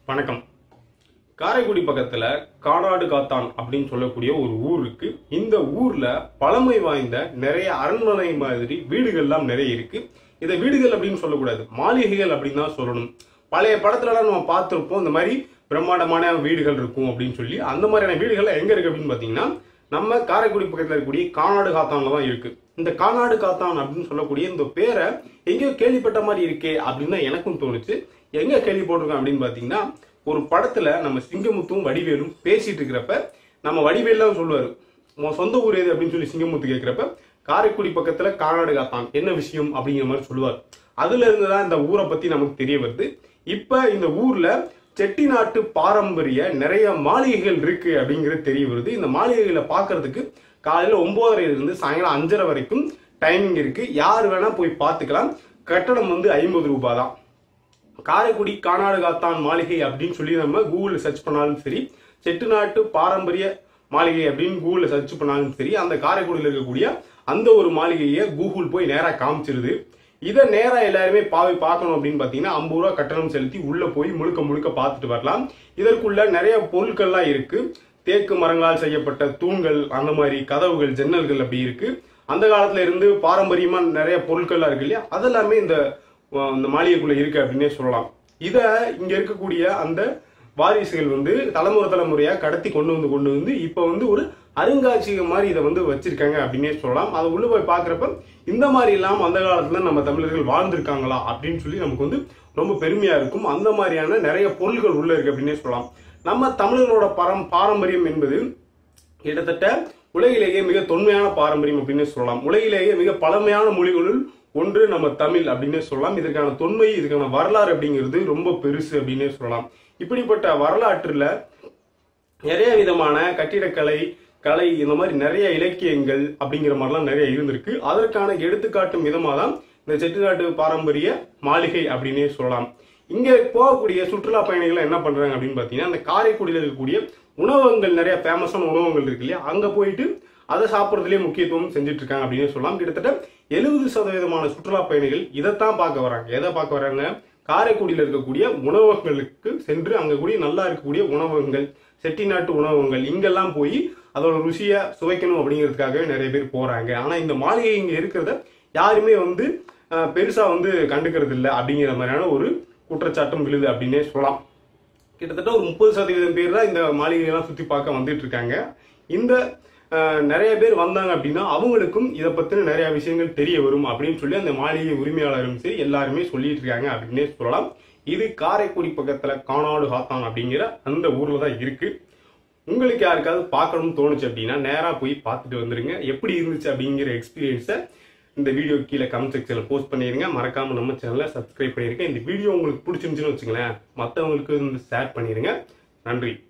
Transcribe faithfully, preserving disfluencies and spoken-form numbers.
வணக்கம். காரைக்குடி பக்கத்துல கானாடு காத்தான் அப்படின்னு சொல்லக்கூடிய ஒரு ஊர் இருக்கு. இந்த ஊர்ல பழமை வாய்ந்த நிறைய அரண்மனை மாதிரி வீடுகள்லாம் நிறைய இருக்கு. இதை வீடுகள் அப்படின்னு சொல்லக்கூடாது, மாளிகைகள் அப்படின்னு தான் சொல்லணும். பழைய படத்துலலாம் நம்ம பார்த்துருப்போம் இந்த மாதிரி பிரம்மாண்டமான வீடுகள் இருக்கும் அப்படின்னு சொல்லி. அந்த மாதிரியான வீடுகள் எங்க இருக்கு அப்படின்னு பாத்தீங்கன்னா நம்ம காரைக்குடி பக்கத்துல இருக்கக்கூடிய கானாடு காத்தான்ல தான் இருக்கு. இந்த கானாடு காத்தான் அப்படின்னு சொல்லக்கூடிய இந்த பேரை எங்கேயோ கேள்விப்பட்ட மாதிரி இருக்கே அப்படின்னு தான் எனக்கும் தோணுச்சு. எங்க கேள்விப்பட்டிருக்கோம் அப்படின்னு பாத்தீங்கன்னா ஒரு படத்துல நம்ம சிங்கமுத்தும் வடிவேலும் பேசிட்டு இருக்கிறப்ப நம்ம வடிவேலாம் சொல்லுவாரு, உன் சொந்த ஊர் எது அப்படின்னு சொல்லி சிங்கமுத்து கேட்கிறப்ப காரைக்குடி பக்கத்துல கானாடு காத்தான் என்ன விஷயம் அப்படிங்கிற மாதிரி சொல்லுவார். அதுல இருந்துதான் இந்த ஊரை பத்தி நமக்கு தெரிய வருது. இப்ப இந்த ஊர்ல செட்டிநாட்டு பாரம்பரிய நிறைய மாளிகைகள் இருக்கு அப்படிங்கிறது தெரிய வருது. இந்த மாளிகைகளை பாக்குறதுக்கு காலையில ஒன்பதரைல இருந்து சாயங்காலம் அஞ்சரை வரைக்கும் டைமிங் இருக்கு. யார் வேணா போய் பார்த்துக்கலாம். கட்டணம் வந்து ஐம்பது ரூபாய் தான். காரைக்குடி கானாடு காத்தான் மாளிகை அப்படின்னு சொல்லி நம்ம கூகுள்ல சர்ச் பண்ணாலும் சரி, செட்டிநாட்டு பாரம்பரிய மாளிகை அப்படின்னு கூகுள்ல சர்ச் பண்ணாலும் சரி, அந்த காரைக்குடியில் இருக்கக்கூடிய அந்த ஒரு மாளிகையை கூகுள் போய் நேரா காமிச்சிருது. இதை நேரா எல்லாருமே பாவை பார்க்கணும் அப்படின்னு பாத்தீங்கன்னா ஐம்பது ரூபா கட்டணம் செலுத்தி உள்ள போய் முழுக்க முழுக்க பார்த்துட்டு வரலாம். இதற்குள்ள நிறைய பொருட்கள்லாம் இருக்கு. தேக்கு மரங்களால் செய்யப்பட்ட தூண்கள், அந்த மாதிரி கதவுகள், ஜன்னல்கள் அப்படி இருக்கு. அந்த காலத்துல இருந்து பாரம்பரியமா நிறைய பொருட்கள்லாம் இருக்கு இல்லையா, அதெல்லாமே இந்த இந்த மாளிகைக்குள்ள இருக்கு அப்படின்னே சொல்லலாம். இத இங்க இருக்கக்கூடிய அந்த வாரிசுகள் வந்து தலைமுறை தலைமுறையா கடத்தி கொண்டு வந்து கொண்டு வந்து இப்ப வந்து ஒரு அருங்காட்சியகம் மாதிரி இதை வந்து வச்சிருக்காங்க அப்படின்னே சொல்லலாம். அதை உள்ள போய் பாக்குறப்ப இந்த மாதிரி இல்லாம அந்த காலத்துல நம்ம தமிழர்கள் வாழ்ந்திருக்காங்களா அப்படின்னு சொல்லி நமக்கு வந்து ரொம்ப பெருமையா இருக்கும். அந்த மாதிரியான நிறைய பொருள்கள் உள்ள இருக்கு அப்படின்னே சொல்லலாம். நம்ம தமிழர்களோட பரம் பாரம்பரியம் என்பது கிட்டத்தட்ட உலகிலேயே மிக தொன்மையான பாரம்பரியம் அப்படின்னு சொல்லலாம். உலகிலேயே மிக பழமையான மொழிகளுள் ஒன்று நம்ம தமிழ் அப்படின்னு சொல்லலாம். இதற்கான தொன்மை, இதுக்கான வரலாறு அப்படிங்கிறது ரொம்ப பெருசு அப்படின்னே சொல்லலாம். இப்படிப்பட்ட வரலாற்றுல நிறைய விதமான கட்டிடக்கலை, கலை, இந்த மாதிரி நிறைய இலக்கியங்கள் அப்படிங்கிற மாதிரிலாம் நிறைய இருந்திருக்கு. அதற்கான எடுத்துக்காட்டும் விதமா தான் இந்த செட்டிநாட்டு பாரம்பரிய மாளிகை அப்படின்னே சொல்லலாம். இங்க போகக்கூடிய சுற்றுலா பயணிகள் என்ன பண்றாங்க அப்படின்னு பாத்தீங்கன்னா அந்த காரைக்குடியில் இருக்கக்கூடிய உணவகங்கள், நிறைய ஃபேமஸான உணவகங்கள் இருக்கு இல்லையா, அங்க போயிட்டு அதை சாப்பிட்றதுலேயே முக்கியத்துவம் செஞ்சுட்டு இருக்காங்க அப்படின்னு சொல்லலாம். கிட்டத்தட்ட எழுபது சதவீதமான சுற்றுலா பயணிகள் இதைத்தான் பார்க்க வராங்க. எதை பார்க்க வராங்க? காரைக்குடியில் இருக்கக்கூடிய உணவகங்களுக்கு சென்று அங்க கூடிய நல்லா இருக்கக்கூடிய உணவகங்கள், செட்டிநாட்டு உணவகங்கள், இங்கெல்லாம் போய் அதோட ருசியை சுவைக்கணும் அப்படிங்கிறதுக்காகவே நிறைய பேர் போறாங்க. ஆனா இந்த மாளிகை இங்க இருக்கிறத யாருமே வந்து பெருசா வந்து கண்டுக்கிறது இல்லை அப்படிங்கிற மாதிரியான ஒரு குற்றச்சாட்டும் விழுது அப்படின்னே சொல்லலாம். கிட்டத்தட்ட ஒரு முப்பது சதவீதம் பேர் தான் இந்த மாளிகையெல்லாம் சுத்தி பார்க்க வந்துட்டு இருக்காங்க. இந்த நிறைய பேர் வந்தாங்க அப்படின்னா அவங்களுக்கும் இதை பத்தின நிறைய விஷயங்கள் தெரிய வரும் அப்படின்னு சொல்லி அந்த மாளிகை உரிமையாளரும் சரி எல்லாருமே சொல்லிட்டு இருக்காங்க அப்படின்னே சொல்லலாம். இது காரைக்குடி பக்கத்துல கானாடு காத்தான் அப்படிங்கிற அந்த ஊர்ல தான் இருக்கு. உங்களுக்கு யாருக்காவது பார்க்கணும்னு தோணுச்சு அப்படின்னா நேரா போய் பார்த்துட்டு வந்துருங்க. எப்படி இருந்துச்சு அப்படிங்கிற எக்ஸ்பீரியன்ஸை இந்த வீடியோ கீழே கமெண்ட் செக்ஷன்ல போஸ்ட் பண்ணிருங்க. மறக்காம நம்ம சேனலை சப்ஸ்கிரைப் பண்ணிருங்க. இந்த வீடியோ உங்களுக்கு பிடிச்சிருந்துச்சுன்னு வச்சுங்களேன், மற்றவங்களுக்கு ஷேர் பண்ணிருங்க. நன்றி.